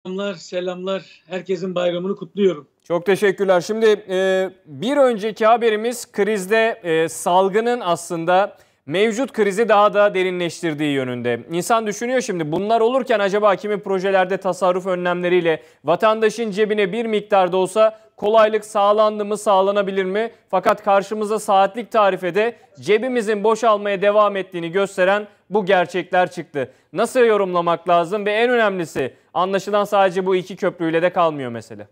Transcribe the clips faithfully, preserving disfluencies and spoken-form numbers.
Selamlar, selamlar. Herkesin bayramını kutluyorum. Çok teşekkürler. Şimdi e, bir önceki haberimiz krizde e, salgının aslında mevcut krizi daha da derinleştirdiği yönünde. İnsan düşünüyor şimdi bunlar olurken acaba kimi projelerde tasarruf önlemleriyle vatandaşın cebine bir miktar da olsa kolaylık sağlandı mı, sağlanabilir mi? Fakat karşımıza saatlik tarifede cebimizin boşalmaya devam ettiğini gösteren bu gerçekler çıktı. Nasıl yorumlamak lazım ve en önemlisi anlaşılan sadece bu iki köprüyle de kalmıyor mesele.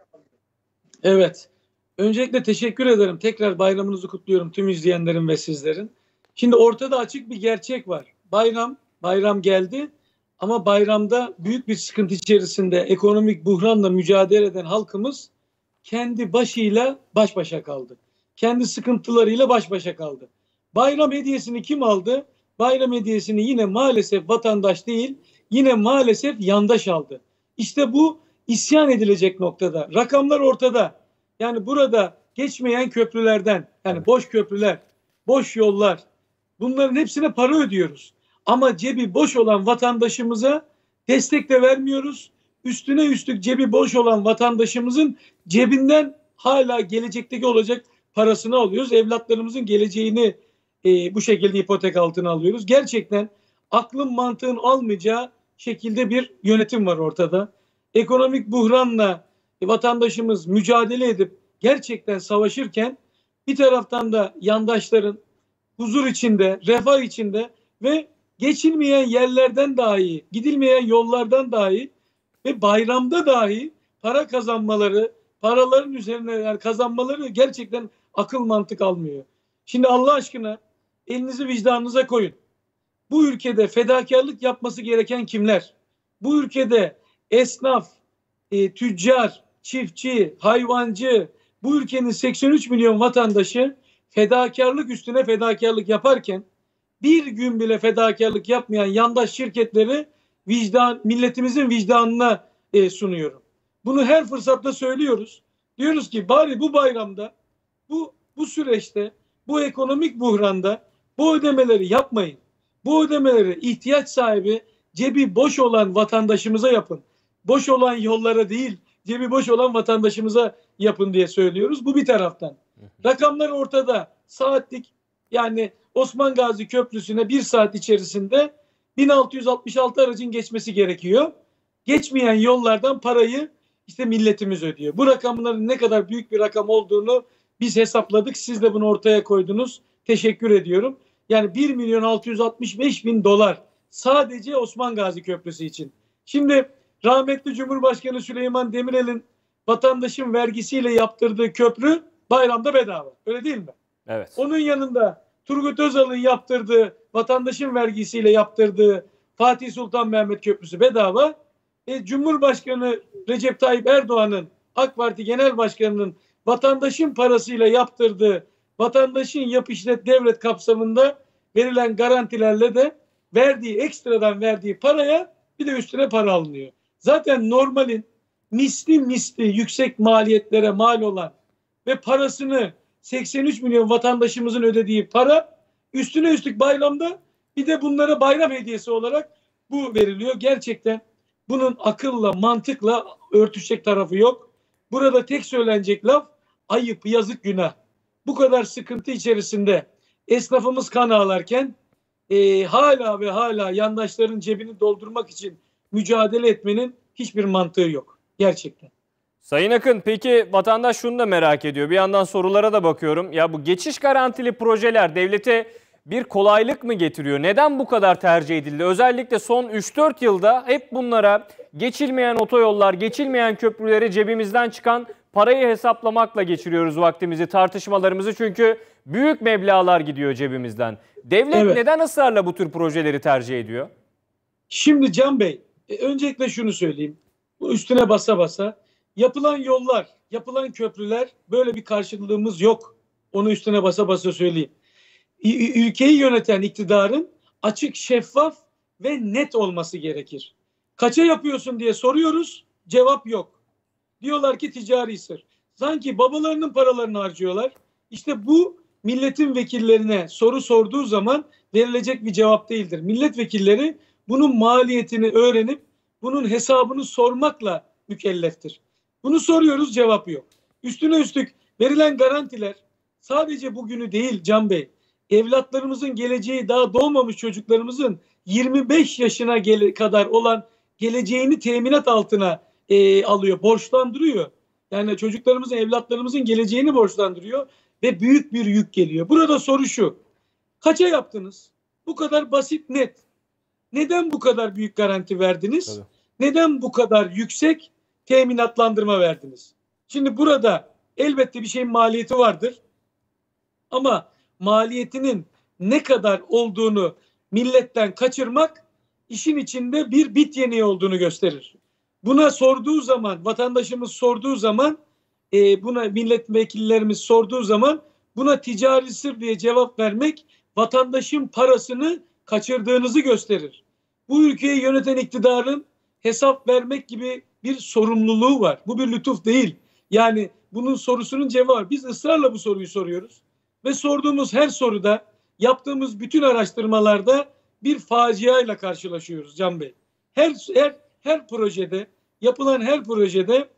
Evet. Öncelikle teşekkür ederim. Tekrar bayramınızı kutluyorum tüm izleyenlerin ve sizlerin. Şimdi ortada açık bir gerçek var. Bayram, bayram geldi ama bayramda büyük bir sıkıntı içerisinde ekonomik buhranla mücadele eden halkımız kendi başıyla baş başa kaldı. Kendi sıkıntılarıyla baş başa kaldı. Bayram hediyesini kim aldı? Bayram hediyesini yine maalesef vatandaş değil, yine maalesef yandaş aldı. İşte bu isyan edilecek noktada. Rakamlar ortada. Yani burada geçmeyen köprülerden, yani boş köprüler, boş yollar, bunların hepsine para ödüyoruz. Ama cebi boş olan vatandaşımıza destek de vermiyoruz. Üstüne üstlük cebi boş olan vatandaşımızın cebinden hala gelecekteki olacak parasını alıyoruz. Evlatlarımızın geleceğini e, bu şekilde ipotek altına alıyoruz. Gerçekten aklın mantığın almayacağı şekilde bir yönetim var ortada. Ekonomik buhranla vatandaşımız mücadele edip gerçekten savaşırken bir taraftan da yandaşların huzur içinde, refah içinde ve geçilmeyen yerlerden dahi, gidilmeyen yollardan dahi ve bayramda dahi para kazanmaları, paraların üzerine yani kazanmaları gerçekten akıl mantık almıyor. Şimdi Allah aşkına elinizi vicdanınıza koyun. Bu ülkede fedakarlık yapması gereken kimler? Bu ülkede esnaf, e, tüccar, çiftçi, hayvancı, bu ülkenin seksen üç milyon vatandaşı fedakarlık üstüne fedakarlık yaparken bir gün bile fedakarlık yapmayan yandaş şirketleri vicdan, milletimizin vicdanına e, sunuyorum. Bunu her fırsatta söylüyoruz. Diyoruz ki bari bu bayramda, bu bu süreçte, bu ekonomik buhranda bu ödemeleri yapmayın. Bu ödemeleri ihtiyaç sahibi, cebi boş olan vatandaşımıza yapın. Boş olan yollara değil, cebi boş olan vatandaşımıza yapın diye söylüyoruz. Bu bir taraftan. Rakamlar ortada. Saatlik yani Osman Gazi Köprüsü'ne bir saat içerisinde bin altı yüz altmış altı aracın geçmesi gerekiyor. Geçmeyen yollardan parayı işte milletimiz ödüyor. Bu rakamların ne kadar büyük bir rakam olduğunu biz hesapladık. Siz de bunu ortaya koydunuz. Teşekkür ediyorum. Yani bir milyon altı yüz altmış beş bin dolar sadece Osman Gazi Köprüsü için. Şimdi rahmetli Cumhurbaşkanı Süleyman Demirel'in vatandaşın vergisiyle yaptırdığı köprü bayramda bedava. Öyle değil mi? Evet. Onun yanında Turgut Özal'ın yaptırdığı, vatandaşın vergisiyle yaptırdığı Fatih Sultan Mehmet Köprüsü bedava. E, Cumhurbaşkanı Recep Tayyip Erdoğan'ın, AK Parti Genel Başkanı'nın vatandaşın parasıyla yaptırdığı, vatandaşın yap işlet devlet kapsamında verilen garantilerle de verdiği, ekstradan verdiği paraya bir de üstüne para alınıyor. Zaten normalin misli misli yüksek maliyetlere mal olan ve parasını seksen üç milyon vatandaşımızın ödediği para üstüne üstlük bayramda bir de bunlara bayram hediyesi olarak bu veriliyor. Gerçekten bunun akılla, mantıkla örtüşecek tarafı yok. Burada tek söylenecek laf ayıp, yazık, günah. Bu kadar sıkıntı içerisinde esnafımız kan ağlarken e, hala ve hala yandaşların cebini doldurmak için mücadele etmenin hiçbir mantığı yok. Gerçekten. Sayın Akın, peki vatandaş şunu da merak ediyor. Bir yandan sorulara da bakıyorum. Ya bu geçiş garantili projeler devlete bir kolaylık mı getiriyor? Neden bu kadar tercih edildi? Özellikle son üç dört yılda hep bunlara geçilmeyen otoyollar, geçilmeyen köprüleri cebimizden çıkan parayı hesaplamakla geçiriyoruz vaktimizi, tartışmalarımızı. Çünkü büyük meblağlar gidiyor cebimizden. Devlet Evet. neden ısrarla bu tür projeleri tercih ediyor? Şimdi Can Bey, e, öncelikle şunu söyleyeyim. Bu üstüne basa basa. Yapılan yollar, yapılan köprüler böyle bir karşılığımız yok. Onu üstüne basa basa söyleyeyim. Ülkeyi yöneten iktidarın açık, şeffaf ve net olması gerekir. Kaça yapıyorsun diye soruyoruz, cevap yok. Diyorlar ki ticari sır. Sanki babalarının paralarını harcıyorlar. İşte bu milletin vekillerine soru sorduğu zaman verilecek bir cevap değildir. Milletvekilleri bunun maliyetini öğrenip bunun hesabını sormakla mükelleftir. Bunu soruyoruz, cevap yok. Üstüne üstlük verilen garantiler sadece bugünü değil Can Bey, evlatlarımızın geleceği, daha doğmamış çocuklarımızın yirmi beş yaşına gele, kadar olan geleceğini teminat altına e, alıyor, borçlandırıyor. Yani çocuklarımızın, evlatlarımızın geleceğini borçlandırıyor ve büyük bir yük geliyor. Burada soru şu: kaça yaptınız? Bu kadar basit, net. Neden bu kadar büyük garanti verdiniz? Tabii. Neden bu kadar yüksek teminatlandırma verdiniz? Şimdi burada elbette bir şeyin maliyeti vardır. Ama maliyetinin ne kadar olduğunu milletten kaçırmak işin içinde bir bit yeniği olduğunu gösterir. Buna sorduğu zaman, vatandaşımız sorduğu zaman, e, buna milletvekillerimiz sorduğu zaman buna ticari sır diye cevap vermek vatandaşın parasını kaçırdığınızı gösterir. Bu ülkeyi yöneten iktidarın hesap vermek gibi bir sorumluluğu var. Bu bir lütuf değil. Yani bunun sorusunun cevabı var. Biz ısrarla bu soruyu soruyoruz. Ve sorduğumuz her soruda, yaptığımız bütün araştırmalarda bir faciayla karşılaşıyoruz Can Bey. Her, her, her projede, yapılan her projede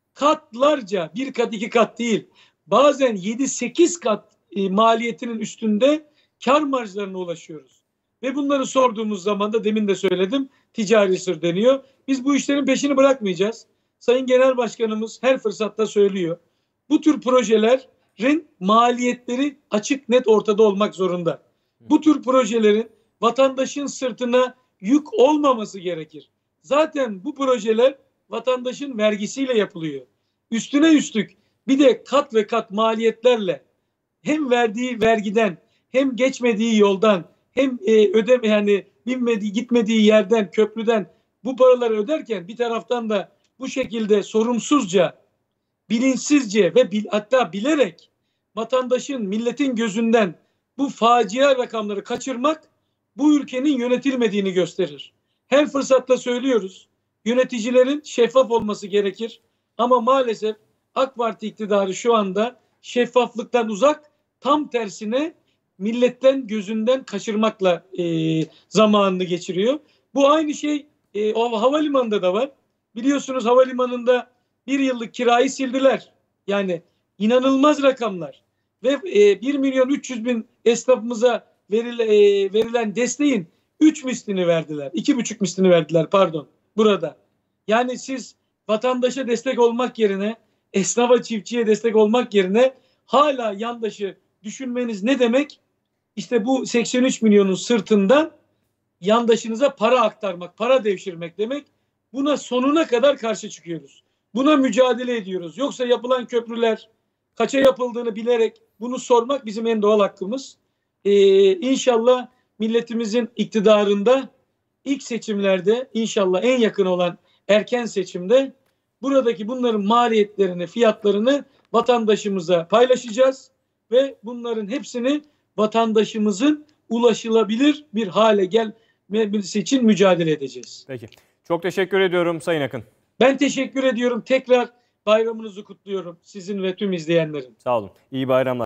katlarca, bir kat iki kat değil, bazen yedi sekiz kat e, maliyetinin üstünde kar marjlarına ulaşıyoruz. Ve bunları sorduğumuz zaman da demin de söyledim, ticari sır deniyor. Biz bu işlerin peşini bırakmayacağız. Sayın Genel Başkanımız her fırsatta söylüyor. Bu tür projelerin maliyetleri açık net ortada olmak zorunda. Bu tür projelerin vatandaşın sırtına yük olmaması gerekir. Zaten bu projeler vatandaşın vergisiyle yapılıyor. Üstüne üstlük bir de kat ve kat maliyetlerle hem verdiği vergiden, hem geçmediği yoldan, hem e, ödeme yani binmediği, gitmediği yerden, köprüden bu paraları öderken bir taraftan da bu şekilde sorumsuzca, bilinçsizce ve bil, hatta bilerek vatandaşın, milletin gözünden bu facia rakamları kaçırmak bu ülkenin yönetilmediğini gösterir. Her fırsatta söylüyoruz. Yöneticilerin şeffaf olması gerekir. Ama maalesef AK Parti iktidarı şu anda şeffaflıktan uzak, tam tersine milletten gözünden kaçırmakla e, zamanını geçiriyor. Bu aynı şey e, o havalimanında da var. Biliyorsunuz havalimanında bir yıllık kirayı sildiler. Yani inanılmaz rakamlar. Ve e, bir milyon üç yüz bin esnafımıza veril, e, verilen desteğin üç mislini verdiler. iki buçuk mislini verdiler pardon burada. Yani siz vatandaşa destek olmak yerine, esnafa, çiftçiye destek olmak yerine hala yandaşı düşünmeniz ne demek? İşte bu seksen üç milyonun sırtından yandaşınıza para aktarmak, para devşirmek demek. Buna sonuna kadar karşı çıkıyoruz. Buna mücadele ediyoruz. Yoksa yapılan köprüler kaça yapıldığını bilerek bunu sormak bizim en doğal hakkımız. Ee, inşallah milletimizin iktidarında ilk seçimlerde, inşallah en yakın olan erken seçimde buradaki bunların maliyetlerini, fiyatlarını vatandaşımıza paylaşacağız ve bunların hepsini vatandaşımızın ulaşılabilir bir hale gelmesi için mücadele edeceğiz. Peki. Çok teşekkür ediyorum Sayın Akın. Ben teşekkür ediyorum. Tekrar bayramınızı kutluyorum sizin ve tüm izleyenlerin. Sağ olun. İyi bayramlar.